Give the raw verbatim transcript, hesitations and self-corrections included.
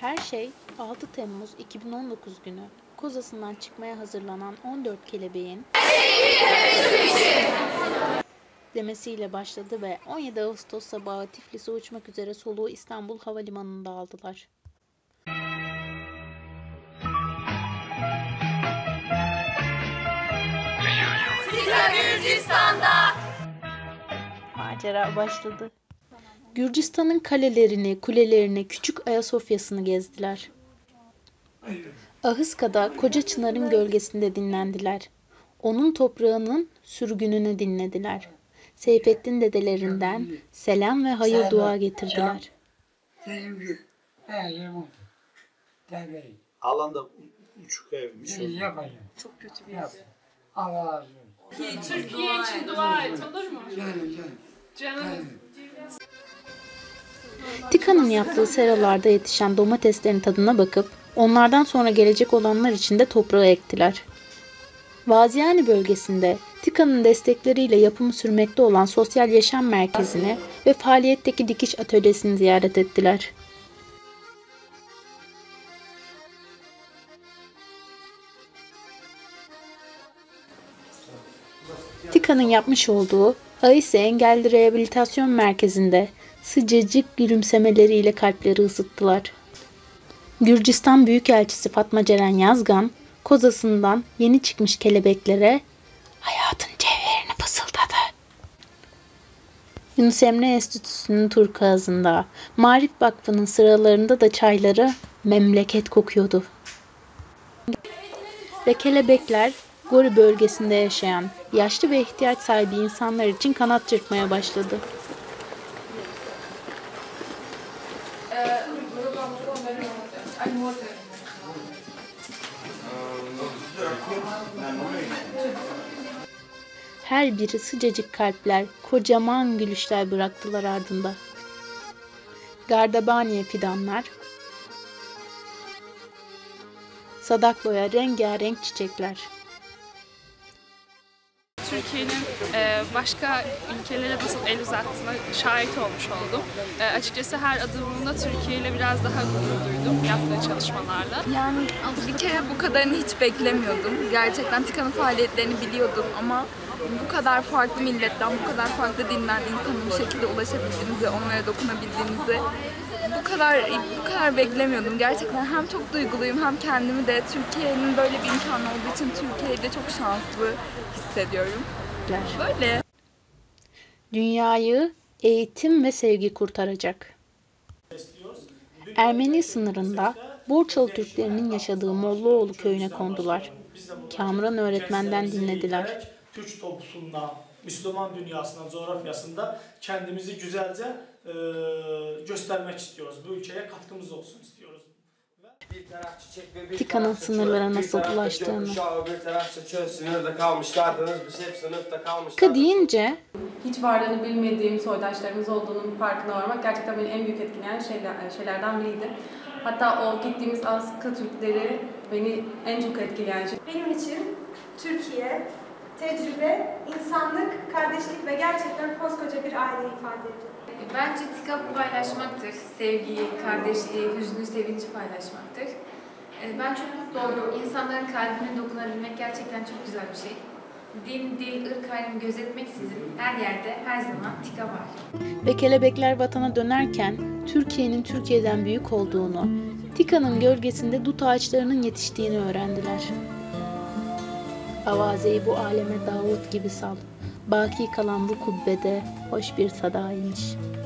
Her şey altı Temmuz iki bin on dokuz günü kozasından çıkmaya hazırlanan on dört kelebeğin demesiyle başladı ve on yedi Ağustos sabahı Tiflis'e uçmak üzere soluğu İstanbul Havalimanı'nda aldılar. Tika Gürcistan'da! Macera başladı. Gürcistan'ın kalelerini, kulelerini, küçük Ayasofya'sını gezdiler. Ahıska'da Koca Çınar'ın gölgesinde dinlendiler. Onun toprağının sürgününü dinlediler. Seyfettin dedelerinden selam ve hayır dua getirdiler. Alanda uçuk evmiş. Çok kötü bir yer. Allah razı olsun. Türkiye için dua et, olur mu? Canım. Tika'nın yaptığı seralarda yetişen domateslerin tadına bakıp onlardan sonra gelecek olanlar için de toprağı ektiler. Vaziyani bölgesinde Tika'nın destekleriyle yapımı sürmekte olan sosyal yaşam merkezini ve faaliyetteki dikiş atölyesini ziyaret ettiler. Tika'nın yapmış olduğu AİSE Engelli Rehabilitasyon Merkezi'nde sıcacık gülümsemeleriyle kalpleri ısıttılar. Gürcistan Büyükelçisi Fatma Ceren Yazgan, kozasından yeni çıkmış kelebeklere hayatın cevherini fısıldadı. Yunus Emre Enstitüsü'nün turkuazında, Maarif Vakfı'nın sıralarında da çayları memleket kokuyordu. Ve kelebekler Gori bölgesinde yaşayan yaşlı ve ihtiyaç sahibi insanlar için kanat çırpmaya başladı. Her biri sıcacık kalpler, kocaman gülüşler bıraktılar ardında. Gardabaniye fidanlar, sadakloya rengarenk çiçekler. Türkiye'nin başka ülkelere nasıl el uzattığına şahit olmuş oldum. Açıkçası her adımında Türkiye ile biraz daha gurur duydum yaptığı çalışmalarla. Yani bir kere bu kadarını hiç beklemiyordum. Gerçekten Tika'nın faaliyetlerini biliyordum ama bu kadar farklı milletten, bu kadar farklı dinden insana bu şekilde ulaşabildiğinizi, onlara dokunabildiğinizi bu kadar bu kadar beklemiyordum. Gerçekten hem çok duyguluyum hem kendimi de Türkiye'nin böyle bir imkanı olduğu için Türkiye'yi de çok şanslı hissediyorum. Böyle. Dünyayı eğitim ve sevgi kurtaracak. Ermeni sınırında Borçalı Türklerinin yaşadığı Mollaoğlu köyüne kondular. Kamuran öğretmenden dinlediler. Türk toplumuna, Müslüman dünyasına, coğrafyasında kendimizi güzelce e, göstermek istiyoruz. Bu ülkeye katkımız olsun istiyoruz. Tika'nın sınırlara nasıl ulaştığını. Tika deyince hiç varlığını bilmediğim soydaşlarımız olduğunun farkına varmak gerçekten beni en büyük etkileyen şeyler, şeylerden biriydi. Hatta o gittiğimiz Ahıska Türkleri beni en çok etkileyen şey. Benim için Türkiye, tecrübe, insanlık, kardeşlik ve gerçekten koskoca bir aile ifade ediyor. Bence Tika paylaşmaktır. Sevgiyi, kardeşliği, hüznü, sevinci paylaşmaktır. Ben çok mutlu oldum. İnsanların kalbine dokunabilmek gerçekten çok güzel bir şey. Din, dil, ırk ayrımı gözetmeksizin her yerde, her zaman Tika var. Ve kelebekler vatana dönerken Türkiye'nin Türkiye'den büyük olduğunu, Tika'nın gölgesinde dut ağaçlarının yetiştiğini öğrendiler. Avazeyi bu aleme Davut gibi sal, baki kalan bu kubbede hoş bir sadaymış.